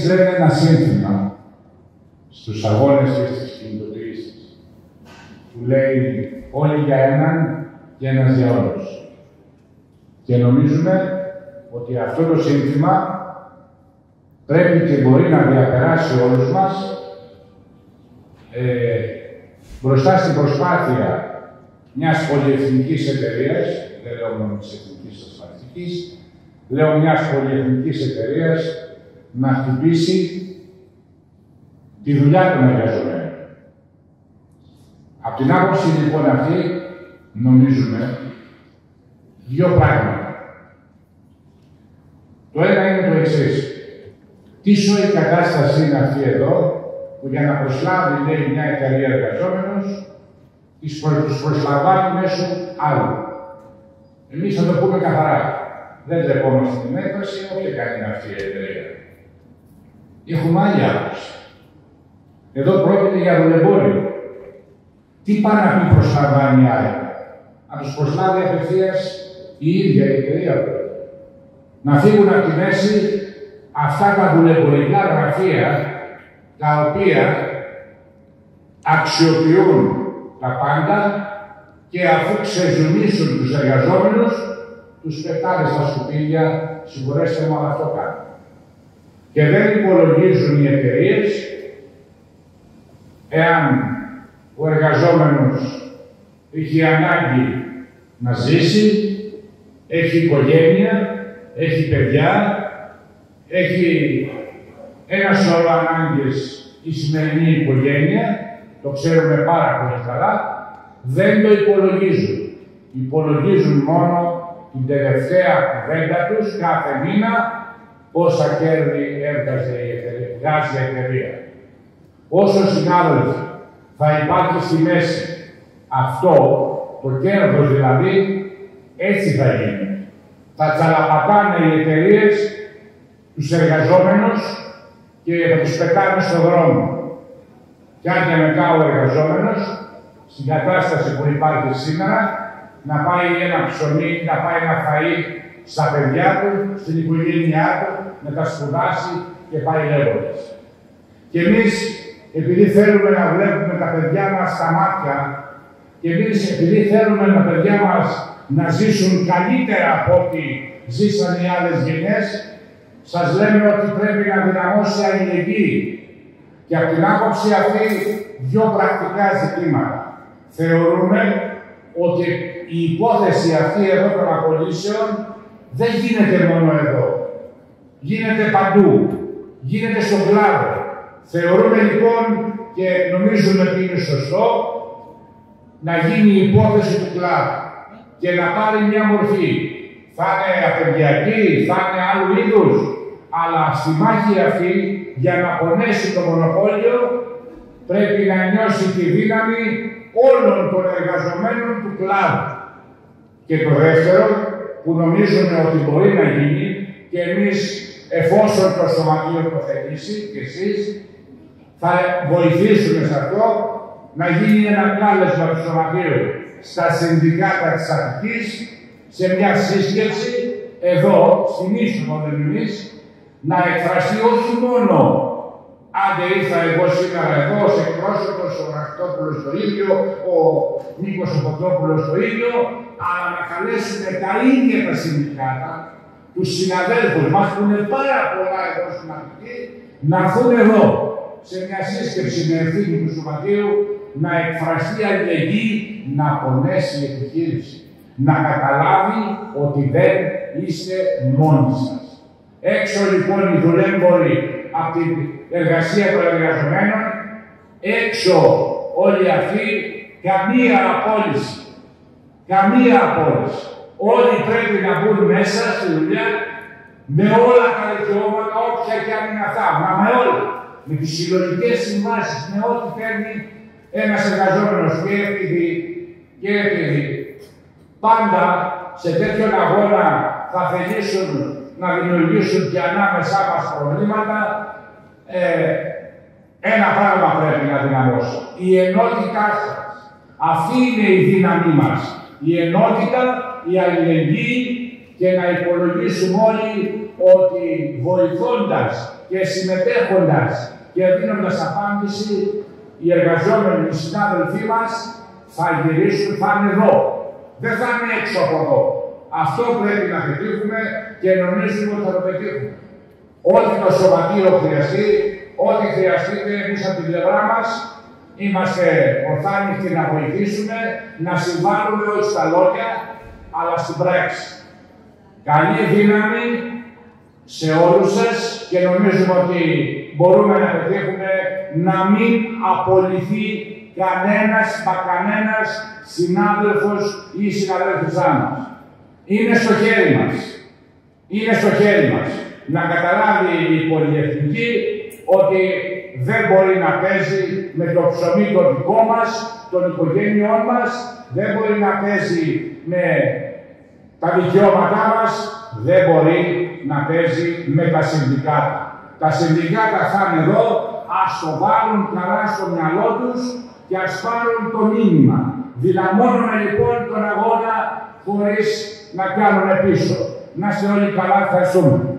Λένε ένα σύνθημα στους αγώνες και στις κινητοποιήσεις που λέει όλοι για έναν και ένας για όλους. Και νομίζουμε ότι αυτό το σύνθημα πρέπει και μπορεί να διαπεράσει όλους μας μπροστά στην προσπάθεια μιας πολυεθνικής εταιρείας, δεν λέω μόνο της εθνικής ασφαλιστικής, λέω μιας πολυεθνικής εταιρείας να χτυπήσει τη δουλειά των εργαζομένων. Από την άποψη λοιπόν αυτή, νομίζουμε δύο πράγματα. Το ένα είναι το εξής. Τι σοή κατάσταση είναι αυτή εδώ, που για να προσλάβει, λέει, μια εταιρεία εργαζόμενος, τους προσλαμβάνει μέσω άλλου. Εμείς θα το πούμε καθαρά. Δεν τρεπόμαστε στην έκφραση, όποια κάνει αυτή η εταιρεία. Έχουμε άλλη άποψη. Εδώ πρόκειται για δουλεμπόριο. Τι πάει να πει προσλαμβάνει άλλη? Να τους προσλάβει απευθείας η ίδια η εταιρεία. Να φύγουν από τη μέση αυτά τα δουλεμπορικά γραφεία, τα οποία αξιοποιούν τα πάντα και αφού ξεζουμίσουν τους εργαζόμενους, τους πετάνε στα σκουπίδια, συγχωρέστε μου, αλλά αυτό κάνουν. Και δεν υπολογίζουν οι εταιρείες εάν ο εργαζόμενος έχει ανάγκη να ζήσει, έχει οικογένεια, έχει παιδιά, έχει ένα σωρό ανάγκες η σημερινή οικογένεια, το ξέρουμε πάρα πολύ καλά, δεν το υπολογίζουν. Υπολογίζουν μόνο την τελευταία κουβέντα τους κάθε μήνα πόσα κέρδη βγάζει η εταιρεία. Όσο συνάδελφοι θα υπάρχει στη μέση αυτό, το κέρδος δηλαδή, έτσι θα γίνει. Θα τσαλαπατάνε οι εταιρείες τους εργαζόμενους και θα τους πετάνε στον δρόμο. Και αν και μετά ο εργαζόμενος, στην κατάσταση που υπάρχει σήμερα, να πάει ένα ψωμί, να πάει ένα φαΐ στα παιδιά του, στην οικογένειά του, να τα σπουδάσει και πάει λέγοντας. Και εμείς, επειδή θέλουμε να βλέπουμε τα παιδιά μας στα μάτια, και εμείς επειδή θέλουμε τα παιδιά μας να ζήσουν καλύτερα από ό,τι ζήσαν οι άλλες γενιές, σας λέμε ότι πρέπει να δυναμώσει η αλληλεγγύη. Και από την άποψη αυτή, δύο πρακτικά ζητήματα. Θεωρούμε ότι η υπόθεση αυτή εδώ των απολύσεων δεν γίνεται μόνο εδώ. Γίνεται παντού. Γίνεται στον κλάδο. Θεωρούμε λοιπόν και νομίζουμε ότι είναι σωστό να γίνει η υπόθεση του κλάδου και να πάρει μια μορφή. Θα είναι απεργιακή, θα είναι άλλου είδους, αλλά στη μάχη αυτή, για να πονέσει το μονοπόλιο, πρέπει να νιώσει τη δύναμη όλων των εργαζομένων του κλάδου. Και το δεύτερο, που νομίζουμε ότι μπορεί να γίνει, και εμείς, εφόσον το Σωματείο το θελήσει, και εσείς, θα βοηθήσουμε σε αυτό, να γίνει ένα κάλεσμα του Σωματείου στα συνδικάτα της Αττικής, σε μια σύσκεψη, εδώ, στην είσοδο εμείς, να εκφραστεί όχι μόνο άντε ήρθα εγώ σήμερα εδώ, ως εκπρόσωπος, ο Ραχτόπουλος το ίδιο, ο Νίκος ο Ποτόπουλος το ίδιο, αλλά να καλέσουμε τα ίδια τα συνδικάτα, τους συναδέλφους μας που είναι πάρα πολλά εδώ στην Αττική, να έρθουν εδώ, σε μια σύσκεψη με ευθύνη του Σωματείου, να εκφραστεί αλληλεγγύη, να πονέσει η επιχείρηση. Να καταλάβει ότι δεν είστε μόνοι σας. Έξω λοιπόν οι δουλέμποροι από την εργασία των εργαζομένων, έξω όλοι αυτοί, καμία απόλυση. Καμία απόλυση. Όλοι πρέπει να μπουν μέσα στη δουλειά με όλα τα δικαιώματα, όποια και αν είναι αυτά. Μα με όλα. Με τις συλλογικές συμβάσεις, με ό,τι παίρνει ένας εργαζόμενος και επειδή πάντα σε τέτοιον αγώνα θα θελήσουν να δημιουργήσουν και ανάμεσά μας προβλήματα, ένα πράγμα πρέπει να δυναμώσουν. Η ενότητά σας. Αυτή είναι η δύναμή μας. Η ενότητα, η αλληλεγγύη και να υπολογίσουμε όλοι ότι βοηθώντας και συμμετέχοντας και δίνοντας απάντηση, οι εργαζόμενοι, οι συνάδελφοί μας θα γυρίσουν, θα είναι εδώ. Δεν θα είναι έξω από εδώ. Αυτό πρέπει να πετύχουμε και νομίζουμε ότι θα το πετύχουμε. Ό,τι το σωματείο χρειαστεί, ό,τι χρειαστείτε εμείς από την πλευρά μας, είμαστε ορθάνυχτοι να βοηθήσουμε, να συμβάλλουμε όχι στα λόγια, αλλά στην πράξη. Καλή δύναμη σε όλους σας και νομίζουμε ότι μπορούμε να πετύχουμε να μην απολυθεί κανένας συνάδελφος ή συναδέλφισά μας. Είναι στο χέρι μας. Είναι στο χέρι μας. Να καταλάβει η πολυεθνική ότι δεν μπορεί να παίζει με το ψωμί το δικό μας, των οικογένειών μας, δεν μπορεί να παίζει με τα δικαιώματά μας, δεν μπορεί να παίζει με τα συνδικάτα. Τα συνδικάτα θα είναι εδώ, ας το βάλουν καλά στο μυαλό τους και ας πάρουν το μήνυμα. Δυναμώνουμε λοιπόν τον αγώνα χωρίς να κάνουμε πίσω. Να είστε όλοι καλά, ευχαριστούμε.